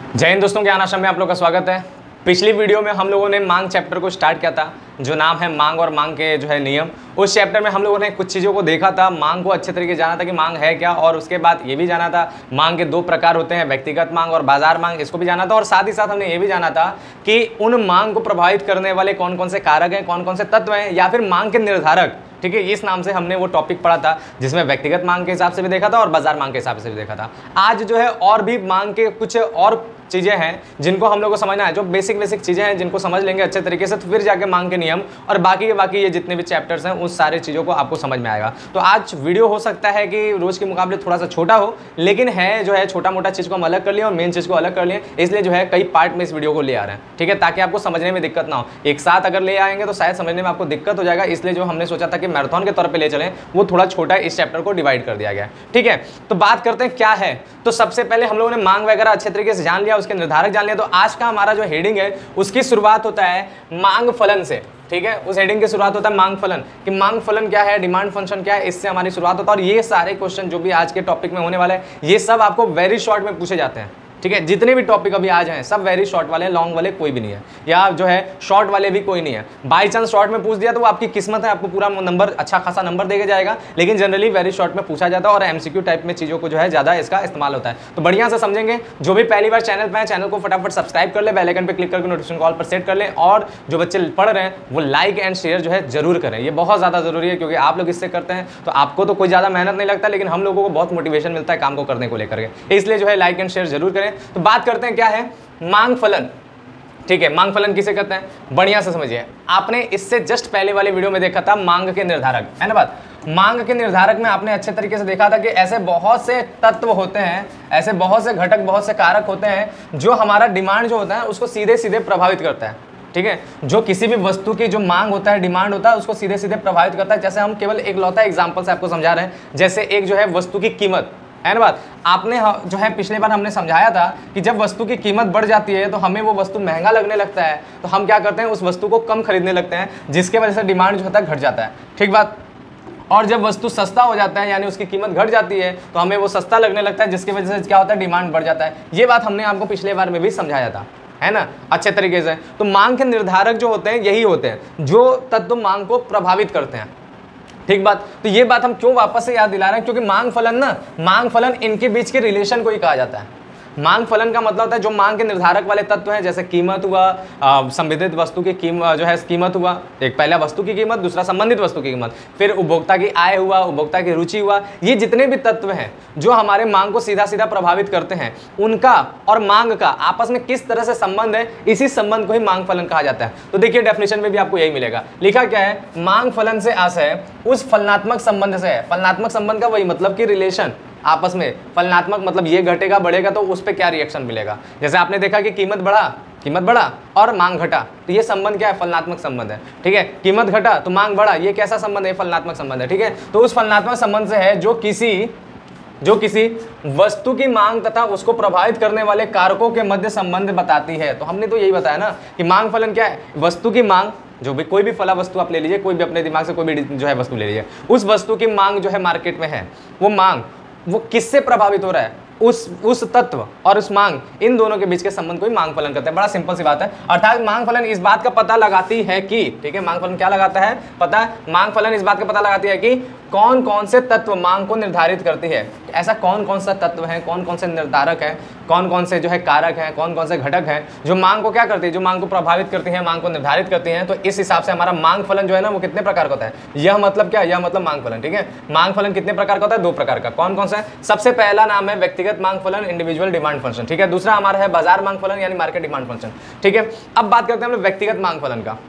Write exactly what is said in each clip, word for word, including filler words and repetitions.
जय हिंद दोस्तों, ज्ञान आश्रम में आप लोग का स्वागत है। पिछली वीडियो में हम लोगों ने मांग चैप्टर को स्टार्ट किया था, जो नाम है मांग और मांग के जो है नियम। उस चैप्टर में हम लोगों ने कुछ चीज़ों को देखा था, मांग को अच्छे तरीके से जाना था कि मांग है क्या, और उसके बाद ये भी जाना था मांग के दो प्रकार होते हैं, व्यक्तिगत मांग और बाजार मांग, इसको भी जाना था। और साथ ही साथ हमने ये भी जाना था कि उन मांग को प्रभावित करने वाले कौन कौन से कारक हैं, कौन कौन से तत्व हैं, या फिर मांग के निर्धारक। ठीक है, इस नाम से हमने वो टॉपिक पढ़ा था, जिसमें व्यक्तिगत मांग के हिसाब से भी देखा था और बाजार मांग के हिसाब से भी देखा था। आज जो है और भी मांग के कुछ और चीज़ें हैं जिनको हम लोग को समझना है, जो बेसिक बेसिक चीज़ें हैं जिनको समझ लेंगे अच्छे तरीके से, तो फिर जाके मांग के नियम और बाकी के बाकी ये जितने भी चैप्टर्स हैं उस सारे चीज़ों को आपको समझ में आएगा। तो आज वीडियो हो सकता है कि रोज़ के मुकाबले थोड़ा सा छोटा हो, लेकिन है जो है छोटा मोटा चीज़ को हम अलग कर लिए और मेन चीज़ को अलग कर लिए, इसलिए जो है कई पार्ट में इस वीडियो को ले आ रहे हैं। ठीक है, ताकि आपको समझने में दिक्कत ना हो। एक साथ अगर ले आएंगे तो शायद समझने में आपको दिक्कत हो जाएगा, इसलिए जो हमने सोचा था कि मैराथन के तौर पर ले चलें, वो थोड़ा छोटा इस चैप्टर को डिवाइड कर दिया गया। ठीक है, तो बात करते हैं क्या है। तो सबसे पहले हम लोगों ने मांग वगैरह अच्छे तरीके से जान लिया, उसके निर्धारक जान लिया। तो आज का हमारा जो हेडिंग है उसकी शुरुआत होता है मांग फलन से। ठीक है, उस हेडिंग की शुरुआत होता है मांग फलन, कि मांग फलन क्या है, डिमांड फंक्शन क्या है, इससे हमारी शुरुआत होता है। और ये सारे क्वेश्चन जो भी आज के टॉपिक में होने वाले हैं, ये सब आपको वेरी शॉर्ट में पूछे जाते हैं। ठीक है, जितने भी टॉपिक अभी आज हैं सब वेरी शॉर्ट वाले हैं, लॉन्ग वाले कोई भी नहीं है, या जो है शॉर्ट वाले भी कोई नहीं है। बाई चांस शॉर्ट में पूछ दिया तो वो आपकी किस्मत है, आपको पूरा नंबर अच्छा खासा नंबर देके जाएगा, लेकिन जनरली वेरी शॉर्ट में पूछा जाता है और एमसीक्यू टाइप में चीज़ों को जो है ज़्यादा इसका इस्तेमाल होता है। तो बढ़िया से समझेंगे। जो भी पहली बार चैनल पर है, चैनल को फटाफट सब्सक्राइब कर ले, बेल आइकन पर क्लिक करके नोटिफिकेशन कॉल पर सेट कर लें, और जो बच्चे पढ़ रहे हैं वो लाइक एंड शेयर जो है जरूर करें। ये बहुत ज़्यादा जरूरी है, क्योंकि आप लोग इससे करते हैं तो आपको तो कोई ज़्यादा मेहनत नहीं लगता, लेकिन हम लोगों को बहुत मोटिवेशन मिलता है काम को करने को लेकर के, इसलिए जो है लाइक एंड शेयर जरूर करें। तो बात करते हैं क्या है मांग फलन। ठीक है, मांग फलन किसे कहते हैं, बढ़िया से समझिए। आपने इससे जस्ट पहले वाले वीडियो में देखा था मांग के निर्धारक, है ना बात। मांग के निर्धारक में आपने अच्छे तरीके से देखा था कि ऐसे बहुत से तत्व होते हैं, ऐसे बहुत से घटक, बहुत से कारक होते हैं जो हमारा डिमांड जो होता है उसको सीधे सीधे प्रभावित करता है। ठीक है, जो किसी भी वस्तु की जो मांग होता है, डिमांड होता है, उसको सीधे सीधे प्रभावित करता है। जैसे हम केवल एक लौता एग्जाम्पल से आपको समझा रहे हैं, जैसे एक जो है वस्तु की कीमत, है ना बात। आपने जो है पिछले बार हमने समझाया था कि जब वस्तु की कीमत बढ़ जाती है तो हमें वो वस्तु महंगा लगने लगता है, तो हम क्या करते हैं, उस वस्तु को कम खरीदने लगते हैं, जिसके वजह से डिमांड जो होता है घट जाता है। ठीक बात। और जब वस्तु सस्ता हो जाता है, यानी उसकी कीमत घट जाती है, तो हमें वो सस्ता लगने लगता है, जिसकी वजह से क्या होता है, डिमांड बढ़ जाता है। ये बात हमने आपको पिछले बार में भी समझाया था, है ना, अच्छे तरीके से। तो मांग के निर्धारक जो होते हैं यही होते हैं जो तत्व मांग को प्रभावित करते हैं। ठीक बात। तो ये बात हम क्यों वापस से याद दिला रहे हैं, क्योंकि मांग फलन ना, मांग फलन इनके बीच के रिलेशन को ही कहा जाता है। मांग फलन का मतलब होता है जो मांग के निर्धारक वाले तत्व हैं, जैसे कीमत हुआ, संबंधित वस्तु की कीमत जो है कीमत हुआ, एक पहला वस्तु की कीमत, दूसरा संबंधित वस्तु की कीमत, फिर उपभोक्ता की आय हुआ, उपभोक्ता की रुचि हुआ। ये जितने भी तत्व हैं जो हमारे मांग को सीधा सीधा प्रभावित करते हैं, उनका और मांग का आपस में किस तरह से संबंध है, इसी संबंध को ही मांग फलन कहा जाता है। तो देखिए डेफिनेशन में भी आपको यही मिलेगा। लिखा क्या है, मांग फलन से आशय उस फलनात्मक संबंध से है। फलनात्मक संबंध का वही मतलब कि रिलेशन आपस में। फलनात्मक मतलब ये घटेगा बढ़ेगा तो उस पर क्या रिएक्शन मिलेगा। जैसे आपने देखा कि कीमत बढ़ा, कीमत बढ़ा और मांग घटा, तो ये संबंध क्या है, फलनात्मक संबंध है। ठीक है, कीमत घटा तो मांग बढ़ा, ये कैसा संबंध है, फलनात्मक संबंध है। ठीक है, तो उस फलनात्मक संबंध से है जो किसी जो किसी वस्तु की मांग तथा उसको प्रभावित करने वाले कारकों के मध्य संबंध बताती है। तो हमने तो यही बताया ना कि मांग फलन क्या है, वस्तु की मांग, जो भी कोई भी फला वस्तु आप ले लीजिए, कोई भी अपने दिमाग से कोई भी जो है वस्तु ले लीजिए, उस वस्तु की मांग जो है मार्केट में है, वो मांग वो किससे प्रभावित हो रहा है, उस उस तत्व और उस मांग, इन दोनों के बीच के संबंध को ही मांग फलन कहते हैं। बड़ा सिंपल सी बात है। अर्थात मांग फलन इस बात का पता लगाती है कि, ठीक है, मांग फलन क्या लगाता है, पता है, मांग फलन इस बात का पता लगाती है कि कौन कौन से तत्व मांग को निर्धारित करती है। ऐसा कौन कौन सा तत्व है, कौन कौन से निर्धारक है, कौन कौन से जो है कारक हैं, कौन कौन से घटक हैं जो मांग को क्या करती है, जो मांग को प्रभावित करती है, मांग को निर्धारित करती हैं। तो इस हिसाब से हमारा मांग फलन जो है ना वो कितने प्रकार का होता है। यह मतलब क्या, यह मतलब मांग फलन। ठीक है, मांग फलन कितने प्रकार का होता है, दो प्रकार का। कौन कौन सा है, सबसे पहला नाम है व्यक्तिगत मांग फलन, इंडिविजुअल डिमांड फंक्शन। ठीक है, दूसरा हमारा है बाजार मांग फलन यानी मार्केट डिमांड फंक्शन। ठीक है, अब बात करते हैं हम लोग व्यक्तिगत मांग फलन का।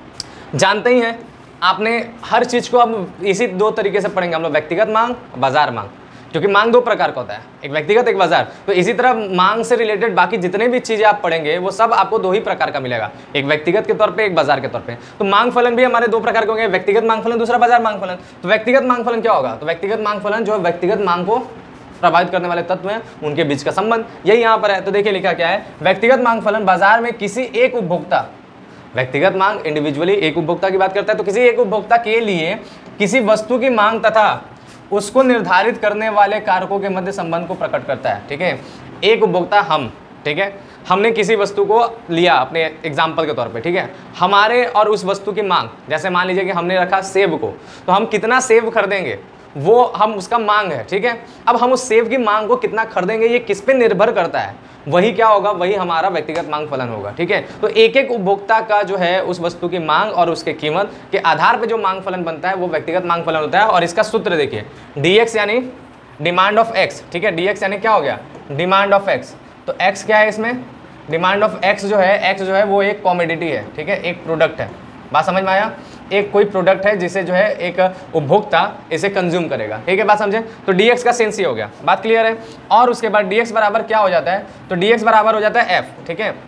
जानते ही हैं आपने हर चीज को अब इसी दो तरीके से पढ़ेंगे हम लोग, व्यक्तिगत मांग, बाजार मांग, क्योंकि मांग दो प्रकार का होता है, एक व्यक्तिगत एक बाजार। तो इसी तरह मांग से रिलेटेड बाकी जितने भी चीजें आप पढ़ेंगे वो सब आपको दो ही प्रकार का मिलेगा, एक व्यक्तिगत के तौर पे, एक बाजार के तौर पे। तो मांग फलन भी हमारे दो प्रकार के होंगे, व्यक्तिगत मांग फलन, दूसरा बाजार मांग फलन। तो व्यक्तिगत मांग फलन क्या होगा, तो व्यक्तिगत मांग फलन जो व्यक्तिगत मांग को प्रभावित करने वाले तत्व हैं उनके बीच का संबंध, यही यहाँ पर है। तो देखिए लिखा क्या है, व्यक्तिगत मांग फलन बाजार में किसी एक उपभोक्ता, व्यक्तिगत मांग इंडिविजुअली एक उपभोक्ता की बात करता है, तो किसी एक उपभोक्ता के लिए किसी वस्तु की मांग तथा उसको निर्धारित करने वाले कारकों के मध्य संबंध को प्रकट करता है। ठीक है, एक उपभोक्ता हम ठीक है, हमने किसी वस्तु को लिया अपने एग्जाम्पल के तौर पे, ठीक है, हमारे और उस वस्तु की मांग, जैसे मान लीजिए कि हमने रखा सेब को, तो हम कितना सेब खरीदेंगे वो हम उसका मांग है, ठीक है। अब हम उस सेब की मांग को कितना खरीदेंगे ये किस पे निर्भर करता है, वही क्या होगा, वही हमारा व्यक्तिगत मांग फलन होगा, ठीक है। तो एक एक उपभोक्ता का जो है उस वस्तु की मांग और उसके कीमत के आधार पे जो मांग फलन बनता है वो व्यक्तिगत मांग फलन होता है। और इसका सूत्र देखिए, डी एक्स यानी डिमांड ऑफ एक्स, ठीक है, डी एक्स यानी क्या हो गया, डिमांड ऑफ एक्स। तो एक्स क्या है इसमें, डिमांड ऑफ एक्स जो है, एक्स जो है वो एक कॉमोडिटी है, ठीक है, एक प्रोडक्ट है, बात समझ में आया, एक कोई प्रोडक्ट है जिसे जो है एक उपभोक्ता इसे कंज्यूम करेगा, ठीक है, बात समझे। तो dx का सेंस ही हो गया, बात क्लियर है। और उसके बाद dx बराबर क्या हो जाता है, तो dx बराबर हो जाता है f, ठीक है,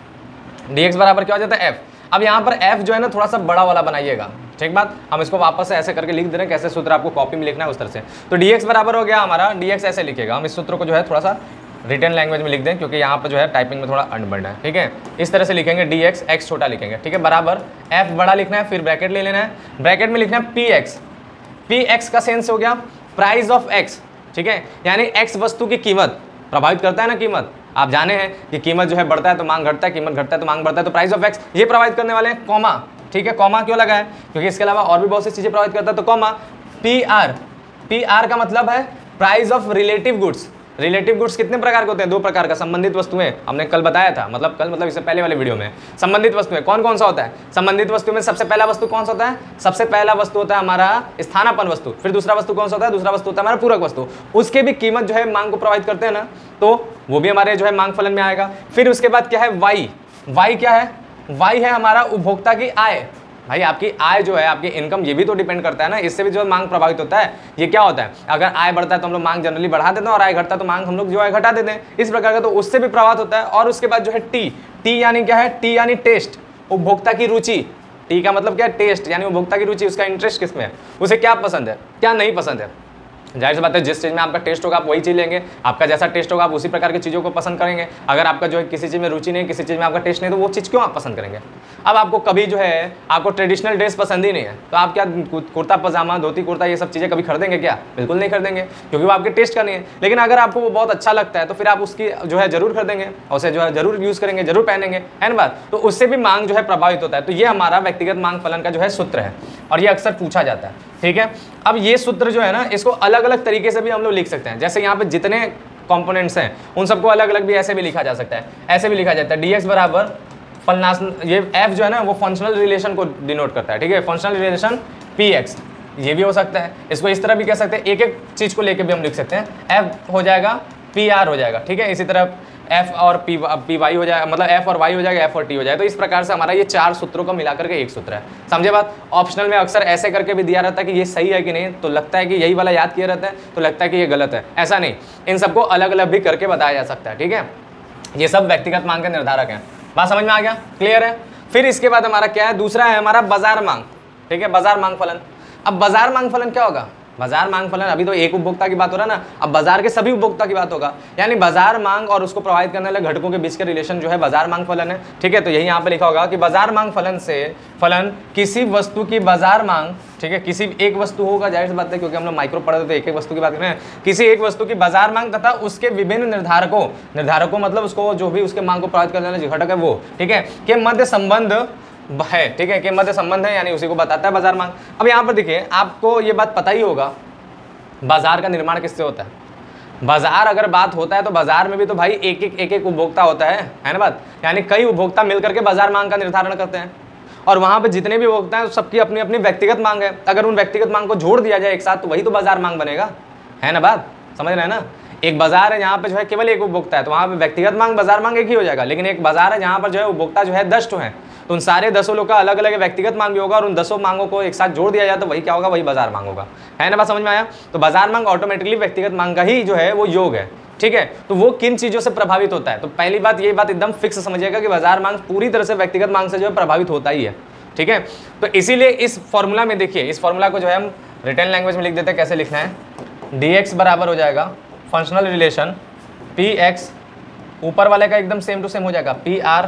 dx बराबर क्या हो जाता है f। अब यहाँ पर f जो है ना थोड़ा सा बड़ा वाला बनाइएगा, ठीक बात, हम इसको वापस से ऐसे करके लिख दे रहे हैं, कैसे सूत्र आपको कॉपी में लिखना है उस तरह से। तो dx बराबर हो गया हमारा, dx ऐसे लिखेगा, हम इस सूत्र को जो है थोड़ा सा रिटर्न लैंग्वेज में लिख दें क्योंकि यहाँ पर जो है टाइपिंग में थोड़ा अनबर्ड है, ठीक है। इस तरह से लिखेंगे डी एक्स, एक्स छोटा लिखेंगे, ठीक है, बराबर एफ बड़ा लिखना है, फिर ब्रैकेट ले लेना है, ब्रैकेट में लिखना है पी एक्स। पी एक्स का सेंस हो गया प्राइस ऑफ एक्स, ठीक है, यानी एक्स वस्तु की कीमत प्रभावित करता है ना, कीमत आप जाने हैं कि कीमत जो है बढ़ता है तो मांग घटता है, कीमत घटता है तो मांग बढ़ता है, तो प्राइस ऑफ एक्स ये प्रभावित करने वाले हैं, कॉमा, ठीक है, कॉमा क्यों लगा है, क्योंकि इसके अलावा और भी बहुत सी चीजें प्रभावित करता है, तो comma. P R, P R का मतलब है price of relative goods. Relative goods कितने प्रकार के होते हैं, दो प्रकार का, संबंधित वस्तुएं, हमने कल बताया था, मतलब कल मतलब इससे पहले वाले वीडियो में। संबंधित वस्तुएं कौन कौन सा होता है, संबंधित वस्तु में सबसे पहला वस्तु कौन सा होता है, सबसे पहला वस्तु होता है हमारा स्थानापन्न वस्तु, फिर दूसरा वस्तु कौन सा होता है, दूसरा वस्तु होता है हमारा पूरक वस्तु, उसके भी कीमत जो है मांग को प्रभावित करते हैं ना, तो वो भी हमारे जो है मांग फलन में आएगा। फिर उसके बाद क्या है, वाई, वाई क्या है, वाई है हमारा उपभोक्ता की आय। भाई आपकी आय जो है, आपकी इनकम, ये भी तो डिपेंड करता है ना, इससे भी जो मांग प्रभावित होता है। ये क्या होता है, अगर आय बढ़ता है तो हम लोग मांग जनरली बढ़ा देते हैं, और आय घटता है तो मांग हम लोग जो है घटा देते हैं, इस प्रकार का, तो उससे भी प्रभावित होता है। और उसके बाद जो है टी, टी यानी क्या है, टी यानी टेस्ट, उपभोक्ता की रुचि। टी का मतलब क्या है, टेस्ट, यानी उपभोक्ता की रुचि, उसका इंटरेस्ट किसमें है, उसे क्या पसंद है क्या नहीं पसंद है। जाहिर सी बात है, जिस चीज़ में आपका टेस्ट होगा आप वही चीज़ लेंगे, आपका जैसा टेस्ट होगा आप उसी प्रकार की चीज़ों को पसंद करेंगे। अगर आपका जो है किसी चीज़ में रुचि नहीं, किसी चीज़ में आपका टेस्ट नहीं, तो वो चीज़ क्यों आप पसंद करेंगे। अब आपको कभी जो है आपको ट्रेडिशनल ड्रेस पसंद ही नहीं है, तो आप क्या कुर्ता पजामा, धोती कुर्ता, ये सब चीज़ें कभी खरीदेंगे क्या, बिल्कुल नहीं खरीदेंगे, क्योंकि वो आपके टेस्ट का नहीं है। लेकिन अगर आपको वो बहुत अच्छा लगता है तो फिर आप उसकी जो है जरूर खरीदेंगे, और उसे जो है जरूर यूज़ करेंगे, जरूर पहनेंगे, है ना बात। तो उससे भी मांग जो है प्रभावित होता है। तो ये हमारा व्यक्तिगत मांग फलन का जो है सूत्र है, और ये अक्सर पूछा जाता है, ठीक है। अब ये सूत्र जो है ना, इसको अलग अलग तरीके से भी हम लोग लिख सकते हैं। जैसे यहाँ पे जितने कंपोनेंट्स हैं उन सबको अलग अलग भी ऐसे भी लिखा जा सकता है। ऐसे भी लिखा जाता है, डी एक्स बराबर फलनास, ये एफ जो है ना वो फंक्शनल रिलेशन को डिनोट करता है, ठीक है, फंक्शनल रिलेशन पी एक्स, ये भी हो सकता है। इसको इस तरह भी कह सकते हैं, एक एक चीज़ को लेके भी हम लिख सकते हैं, एफ हो जाएगा पी आर हो जाएगा, ठीक है। इसी तरह एफ और पी पी वाई हो जाएगा, मतलब एफ और वाई हो जाएगा, एफ और टी हो जाएगा। तो इस प्रकार से हमारा ये चार सूत्रों को मिलाकर के एक सूत्र है, समझे बात। ऑप्शनल में अक्सर ऐसे करके भी दिया रहता है कि ये सही है कि नहीं, तो लगता है कि यही वाला याद किया रहता है, तो लगता है कि ये गलत है, ऐसा नहीं, इन सबको अलग अलग भी करके बताया जा सकता है, ठीक है। ये सब व्यक्तिगत मांग के निर्धारक हैं, बात समझ में आ गया, क्लियर है। फिर इसके बाद हमारा क्या है, दूसरा है हमारा बाजार मांग, ठीक है, बाजार मांग फलन। अब बाजार मांग फलन क्या होगा, बाजार मांग फलन, अभी तो एक उपभोक्ता की बात हो रहा है ना, अब बाजार के सभी उपभोक्ता की बात होगा, यानी बाजार मांग और उसको प्रभावित करने वाले घटकों के बीच के रिलेशन जो है बाजार मांग फलन है, ठीक है। तो यही यहाँ पे लिखा होगा कि बाजार मांग फलन से फलन किसी वस्तु की बाजार मांग, ठीक है, किसी एक वस्तु होगा, जाहिर सी बात है क्योंकि हम लोग माइक्रो पढ़ते तो एक एक वस्तु की बात कर रहे हैं, किसी एक वस्तु की बाजार मांग तथा उसके विभिन्न निर्धारकों, निर्धारकों मतलब उसको जो भी उसके मांग को प्रभावित करने वाले घटक है वो, ठीक है, के मध्य संबंध है, ठीक है, के मध्य संबंध है, यानी उसी को बताता है बाजार मांग। अब यहाँ पर देखिए, आपको ये बात पता ही होगा बाजार का निर्माण किससे होता है। बाजार अगर बात होता है तो बाजार में भी तो भाई एक एक एक एक उपभोक्ता होता है, है ना बात, यानी कई उपभोक्ता मिलकर के बाजार मांग का निर्धारण करते हैं, और वहाँ पे जितने भी उपभोक्ता हैं सबकी अपनी अपनी व्यक्तिगत मांग है। अगर उन व्यक्तिगत मांग को जोड़ दिया जाए एक साथ तो वही तो बाजार मांग बनेगा, है ना बात, समझ रहे हैं ना। एक बाजार है जहाँ पे जो है केवल एक उपभोक्ता है, तो वहाँ पे व्यक्तिगत मांग बाजार मांग एक ही हो जाएगा। लेकिन एक बाजार है जहाँ पर जो है उपभोक्ता जो है दस तो हैं, तो उन सारे दसों लोग का अलग अलग व्यक्तिगत मांग भी होगा, और उन दसों मांगों को एक साथ जोड़ दिया जाए तो वही क्या होगा, वही बाजार मांग होगा, है ना बात, समझ में आया। तो बाजार मांग ऑटोमेटिकली व्यक्तिगत मांग का ही जो है वो योग है, ठीक है। तो वो किन चीज़ों से प्रभावित होता है, तो पहली बात ये बात एकदम फिक्स समझिएगा कि बाजार मांग पूरी तरह से व्यक्तिगत मांग से जो है प्रभावित होता ही है, ठीक है। तो इसीलिए इस फॉर्मूला में देखिए, इस फॉर्मूला को जो है हम रिटर्न लैंग्वेज में लिख देते हैं, कैसे लिखना है, डी एक्स बराबर हो जाएगा फंक्शनल रिलेशन पी एक्स, ऊपर वाले का एकदम सेम टू सेम हो जाएगा पी आर,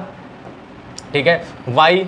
ठीक है, वाई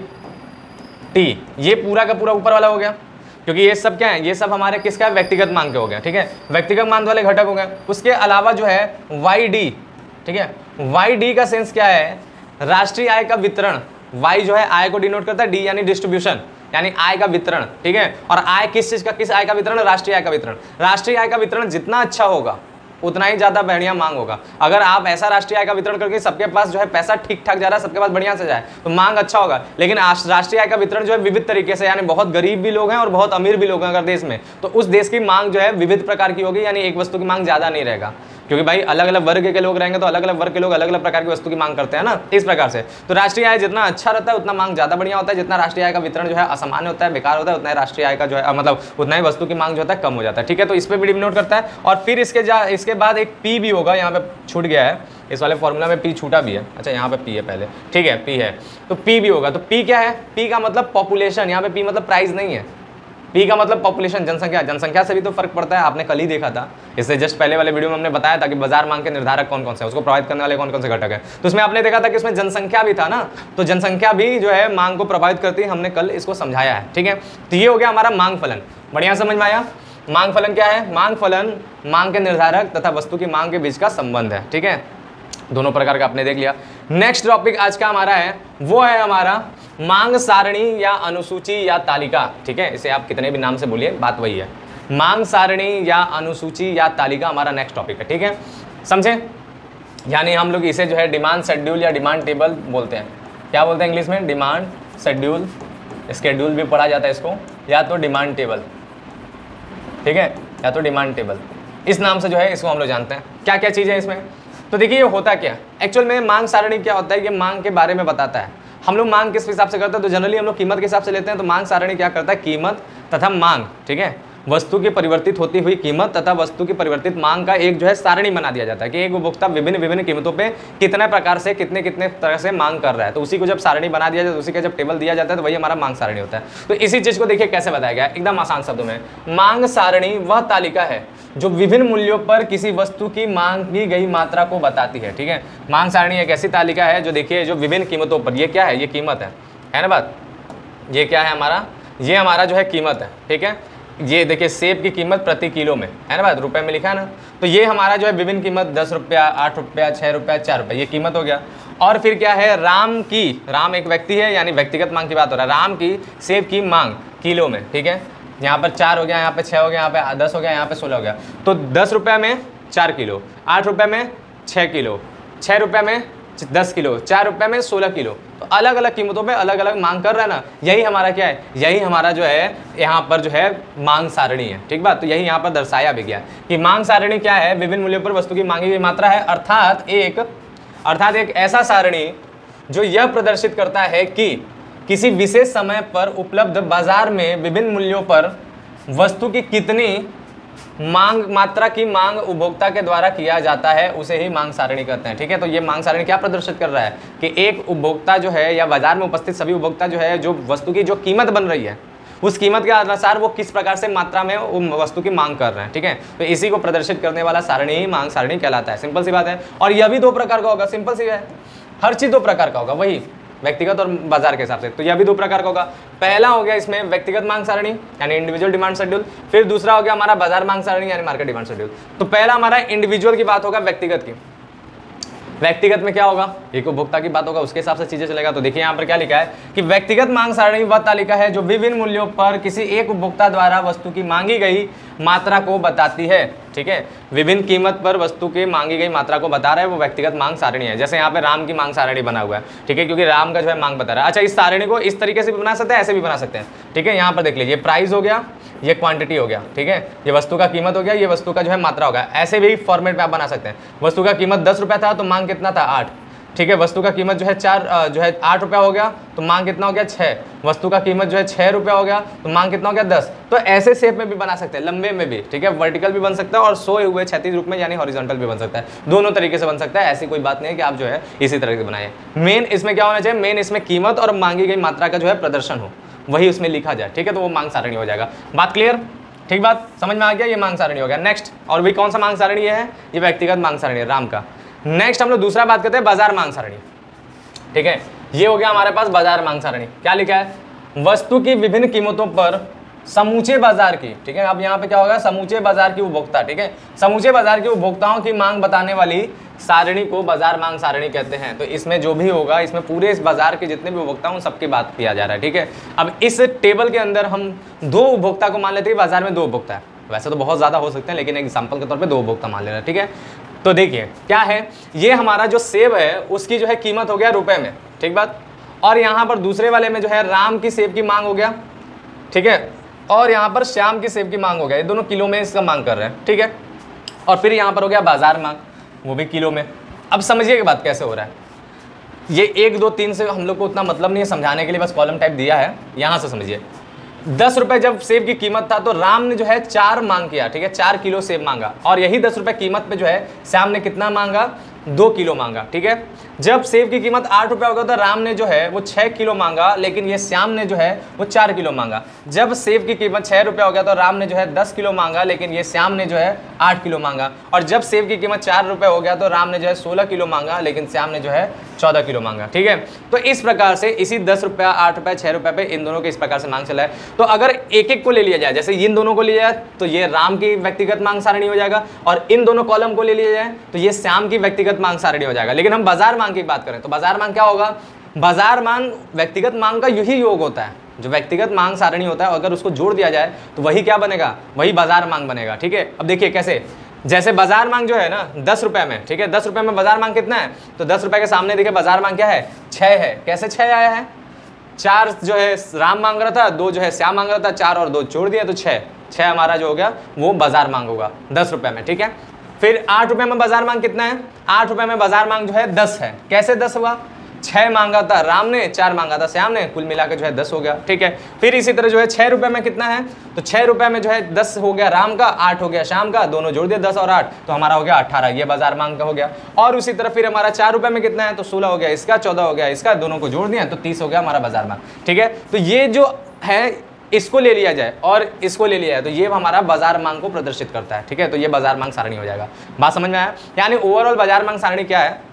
टी, ये पूरा का पूरा ऊपर वाला हो गया, क्योंकि ये सब क्या है, ये सब हमारे किसका है, व्यक्तिगत मांग के हो गया, ठीक है, व्यक्तिगत मांग वाले घटक हो गए। उसके अलावा जो है वाई डी, ठीक है, वाई डी का सेंस क्या है, राष्ट्रीय आय का वितरण। वाई जो है आय को डिनोट करता है, डी यानी डिस्ट्रीब्यूशन यानी आय का वितरण, ठीक है। और आय किस चीज का, किस आय का वितरण, राष्ट्रीय आय का वितरण। राष्ट्रीय आय का वितरण जितना अच्छा होगा उतना ही ज्यादा बढ़िया मांग होगा। अगर आप ऐसा राष्ट्रीय आय का वितरण करके सबके पास जो है पैसा ठीक ठाक जा रहा है, सबके पास बढ़िया से जाए तो मांग अच्छा होगा। लेकिन राष्ट्रीय आय का वितरण जो है विविध तरीके से, यानी बहुत गरीब भी लोग हैं और बहुत अमीर भी लोग हैं अगर देश में, तो उस देश की मांग जो है विविध प्रकार की होगी, यानी एक वस्तु की मांग ज्यादा नहीं रहेगा। क्योंकि भाई अलग अलग वर्ग के लोग रहेंगे तो अलग अलग वर्ग के लोग अलग अलग प्रकार की वस्तु की मांग करते हैं ना, इस प्रकार से। तो राष्ट्रीय आय जितना अच्छा रहता है उतना मांग ज्यादा बढ़िया होता है। जितना राष्ट्रीय आय का वितरण जो है असामान्य होता है, बेकार होता है, उतना ही राष्ट्रीय आय का जो है मतलब उतना ही वस्तु की मांग जो होता है कम हो जाता है, ठीक है। तो इस पर भी डिनोट करता है। और फिर इसके जा इसके बाद एक पी भी होगा, यहाँ पे छूट गया है इस वाले फॉर्मूला में, पी छूटा भी है। अच्छा यहाँ पे पी है पहले, ठीक है, पी है तो पी भी होगा। तो पी क्या है, पी का मतलब पॉपुलेशन, यहाँ पे पी मतलब प्राइस नहीं है, पी का मतलब पॉपुलेशन, जनसंख्या। जनसंख्या से भी तो फर्क पड़ता है, आपने कल ही देखा था, इससे जस्ट पहले वाले वीडियो में हमने बताया था कि बाजार मांग के निर्धारक कौन कौन से हैं, उसको प्रभावित करने वाले कौन कौन से घटक है। तो उसमें आपने देखा था कि उसमें जनसंख्या भी था ना, तो जनसंख्या भी जो है मांग को प्रभावित करती है, हमने कल इसको समझाया है, ठीक है। तो ये हो गया हमारा मांग फलन, बढ़िया समझ में आया। मांग फलन क्या है, मांग फलन मांग के निर्धारक तथा वस्तु की मांग के बीच का संबंध है, ठीक है। दोनों प्रकार का आपने देख लिया। नेक्स्ट टॉपिक आज का हमारा है, वो है हमारा मांग सारणी या अनुसूची या तालिका, ठीक है। इसे आप कितने भी नाम से बोलिए, बात वही है। मांग सारणी या अनुसूची या तालिका हमारा नेक्स्ट टॉपिक है, ठीक है, समझे। यानी हम लोग इसे जो है डिमांड शेड्यूल या डिमांड टेबल बोलते हैं। क्या बोलते हैं इंग्लिश में, डिमांड शेड्यूल, स्केड्यूल भी पढ़ा जाता है इसको, या तो डिमांड टेबल, ठीक है, या तो डिमांड टेबल, इस नाम से जो है इसको हम लोग जानते हैं। क्या क्या चीज़ है इसमें, तो देखिए ये होता क्या एक्चुअल में, मांग सारणी क्या होता है, ये मांग के बारे में बताता है। हम लोग मांग किस हिसाब से करते हैं, तो जनरली हम लोग कीमत के हिसाब से लेते हैं। तो मांग सारणी क्या करता है, कीमत तथा मांग, ठीक है, वस्तु की परिवर्तित होती हुई कीमत तथा वस्तु की परिवर्तित मांग का एक जो है सारणी बना दिया जाता है कि एक उपभोक्ता विभिन्न विभिन्न कीमतों पे कितने प्रकार से कितने कितने तरह से मांग कर रहा है। तो उसी को जब सारणी बना दिया जाता है, उसी का जब टेबल दिया जाता है, तो वही हमारा मांग सारणी होता है। तो इसी चीज को देखिए कैसे बताया गया है, एकदम आसान शब्दों में। मांग सारणी वह तालिका है जो विभिन्न मूल्यों पर किसी वस्तु की मांग की गई मात्रा को बताती है, ठीक है। मांग सारणी एक ऐसी तालिका है जो देखिए जो विभिन्न कीमतों पर, ये क्या है, ये कीमत है, है ना बात, ये क्या है हमारा, ये हमारा जो है कीमत है, ठीक है। ये देखिए सेब की कीमत प्रति किलो में, है ना बात, रुपए में लिखा है ना। तो ये हमारा जो है विभिन्न कीमत दस रुपया, आठ रुपया, छः रुपया, चार रुपया, ये कीमत हो गया। और फिर क्या है, राम की, राम एक व्यक्ति है यानी व्यक्तिगत मांग की बात हो रहा है, राम की सेब की मांग किलो में, ठीक है। यहाँ पर चार हो गया, यहाँ पे छः हो गया, यहाँ पे दस हो गया, यहाँ पे सोलह हो गया। तो दस रुपये में चार किलो, आठ रुपये में छः किलो, छः रुपये में दस किलो, चार रुपये में सोलह किलो। तो अलग अलग कीमतों पे अलग अलग मांग कर रहा है ना, यही हमारा क्या है, यही हमारा जो है यहाँ पर जो है मांग सारणी है, ठीक बात। तो यही यहाँ पर दर्शाया भी गया कि मांग सारणी क्या है, विभिन्न मूल्यों पर वस्तु की मांगी गई मात्रा है, अर्थात एक अर्थात एक ऐसा सारणी जो यह प्रदर्शित करता है कि किसी विशेष समय पर उपलब्ध बाजार में विभिन्न मूल्यों पर वस्तु की कितनी मांग मात्रा की मांग उपभोक्ता के द्वारा किया जाता है, उसे ही मांग सारणी कहते हैं, ठीक है। तो ये मांग सारणी क्या प्रदर्शित कर रहा है कि एक उपभोक्ता जो है या बाजार में उपस्थित सभी उपभोक्ता जो है जो वस्तु की जो कीमत बन रही है उस कीमत के अनुसार वो किस प्रकार से मात्रा में वस्तु की मांग कर रहे हैं, ठीक है। तो इसी को प्रदर्शित करने वाला सारणी ही मांग सारणी कहलाता है, सिंपल सी बात है। और यह भी दो प्रकार का होगा, सिंपल सी है, हर चीज दो प्रकार का होगा, वही व्यक्तिगत और बाजार के हिसाब से। तो यह भी दो प्रकार का होगा। पहला हो गया इसमें व्यक्तिगत मांग सारणी यानी इंडिविजुअल डिमांड शेड्यूल, फिर दूसरा हो गया हमारा बाजार मांग सारणी यानी मार्केट डिमांड शेड्यूल। तो पहला हमारा इंडिविजुअल की बात होगा, व्यक्तिगत की। व्यक्तिगत में क्या होगा, एक उपभोक्ता की बात होगा, उसके हिसाब से चीजें चलेगा। तो देखिए यहाँ पर क्या लिखा है कि व्यक्तिगत मांग सारणी वह तालिका है जो विभिन्न मूल्यों पर किसी एक उपभोक्ता द्वारा वस्तु की मांगी गई मात्रा को बताती है, ठीक है। विभिन्न कीमत पर वस्तु की मांगी गई मात्रा को बता रहा है, वो व्यक्तिगत मांग सारणी है। जैसे यहाँ पे राम की मांग सारणी बना हुआ है, ठीक है, क्योंकि राम का जो है मांग बता रहा है। अच्छा, इस सारणी को इस तरीके से भी बना सकते हैं, ऐसे भी बना सकते हैं, ठीक है। यहाँ पर देख लीजिए, प्राइस हो गया, ये क्वांटिटी हो गया, ठीक है, ये वस्तु का कीमत हो गया, ये वस्तु का जो है मात्रा हो गया। ऐसे भी फॉर्मेट में आप बना सकते हैं। वस्तु का कीमत दस रुपया था तो मांग कितना था, आठ, ठीक है। वस्तु का कीमत जो है चार जो है आठ रुपया हो गया तो मांग कितना हो गया, छः। वस्तु का कीमत जो है छः रुपया हो गया तो मांग कितना हो गया, दस। तो ऐसे शेप में भी बना सकते हैं, लंबे में भी, ठीक है, वर्टिकल भी बन सकता है और सोए हुए क्षैतिज रूप में यानी हॉरिजॉन्टल भी बन सकता है। दोनों तरीके से बन सकता है, ऐसी कोई बात नहीं है कि आप जो है इसी तरह से बनाए। मेन इसमें क्या होना चाहिए, मेन इसमें कीमत और मांगी गई मात्रा का जो है प्रदर्शन हो, वही उसमें लिखा जाए, ठीक है। तो वो मांग सारणी हो जाएगा। बात क्लियर, ठीक, बात समझ में आ गया, ये मांग सारणी हो गया। नेक्स्ट, और भी कौन सा मांग सारणी है, ये व्यक्तिगत मांग सारणी है राम का। नेक्स्ट हम लोग दूसरा बात करते हैं, बाजार मांग सारणी, ठीक है। ये हो गया हमारे पास बाजार मांग सारणी। क्या लिखा है, वस्तु की विभिन्न कीमतों पर समूचे बाजार की, ठीक है। अब यहाँ पे क्या होगा, समूचे बाजार की उपभोक्ता, ठीक है। समूचे बाजार के उपभोक्ताओं की मांग बताने वाली सारणी को बाजार मांग सारणी कहते हैं। तो इसमें जो भी होगा, इसमें पूरे इस बाजार के जितने भी उपभोक्ता हैं उन सबकी बात किया जा रहा है, ठीक है। अब इस टेबल के अंदर हम दो उपभोक्ता को मान लेते हैं, बाजार में दो उपभोक्ता है, वैसे तो बहुत ज़्यादा हो सकते हैं लेकिन एग्जाम्पल के तौर पर दो उपभोक्ता मान ले रहे हैं, ठीक है। तो देखिए क्या है, ये हमारा जो सेब है उसकी जो है कीमत हो गया रुपए में, ठीक बात। और यहाँ पर दूसरे वाले में जो है राम की सेब की मांग हो गया, ठीक है। और यहाँ पर श्याम की सेब की मांग हो गया, ये दोनों किलो में इसका मांग कर रहे हैं, ठीक है। और फिर यहाँ पर हो गया बाजार मांग, वो भी किलो में। अब समझिए कि बात कैसे हो रहा है, ये एक दो तीन से हम लोग को उतना मतलब नहीं है समझाने के लिए, बस कॉलम टाइप दिया है। यहाँ से समझिए, दस रुपए जब सेब की कीमत था तो राम ने जो है चार मांग किया, ठीक है, चार किलो सेब मांगा। और यही दस रुपए कीमत पे जो है श्याम ने कितना मांगा, दो किलो मांगा, ठीक है। जब सेब की कीमत आठ रुपये हो गया तो राम ने जो है वो छः किलो मांगा, लेकिन ये श्याम ने जो है वो चार किलो मांगा। जब सेब की कीमत छः रुपये हो गया तो राम ने जो है दस किलो मांगा, लेकिन ये श्याम ने जो है आठ किलो मांगा। और जब सेब की कीमत चार रुपये हो गया तो राम ने जो है सोलह किलो मांगा, लेकिन श्याम ने जो है चौदह किलो मांगा, ठीक है। तो इस प्रकार से इसी दस रुपया, आठ रुपये, छः रुपये पे इन दोनों के इस प्रकार से मांग चला है। तो अगर एक एक को ले लिया जाए, जैसे इन दोनों को लिया जाए तो ये राम की व्यक्तिगत मांग सारणी हो जाएगा, और इन दोनों कॉलम को ले लिया जाए तो ये श्याम की व्यक्तिगत मांग सारणी हो जाएगा। लेकिन हम बाजार मांग की बात करें तो बाजार मांग क्या होगा, बाजार मांग व्यक्तिगत मांग का यही योग होता है, जो व्यक्तिगत मांग सारणी होता है अगर उसको जोड़ दिया जाए तो वही क्या बनेगा, वही बाजार मांग बनेगा, ठीक है। अब देखिए कैसे, जैसे बाजार मांग जो है ना दस रुपए में, ठीक है, दस रुपए में बाजार मांग कितना है, तो दस रुपए के सामने देखिए बाजार मांग क्या है, छः है। कैसे छः आया है, चार जो है राम मांग रहा था, दो जो है श्याम मांग रहा था, चार और दो जोड़ दिया तो छः, छः हमारा जो हो गया वो बाजार मांग होगा दस रुपए में, ठीक है। फिर आठ रुपए में बाजार मांग कितना है, आठ रुपए में बाजार मांग जो है दस है। कैसे दस हुआ, छः मांगा था राम ने, चार मांगा था श्याम ने, कुल मिला के जो है दस हो गया, ठीक है। फिर इसी तरह जो है छः रुपए में कितना है, तो छः रुपए में जो है दस हो गया राम का, आठ हो गया श्याम का, दोनों जोड़ दिया दस और आठ, तो हमारा हो गया अट्ठारह, ये बाजार मांग का हो गया। और उसी तरह फिर हमारा चार रुपए में कितना है, तो सोलह हो गया इसका, चौदह हो गया इसका, दोनों को जोड़ दिया तो तीस हो गया हमारा बाजार मांग, ठीक है। तो ये जो है इसको ले लिया जाए और इसको ले लिया जाए तो ये हमारा बाजार मांग को प्रदर्शित करता है, ठीक है। तो ये बाजार मांग सारणी हो जाएगा। बात समझ में आया, यानी ओवरऑल बाजार मांग सारणी क्या है,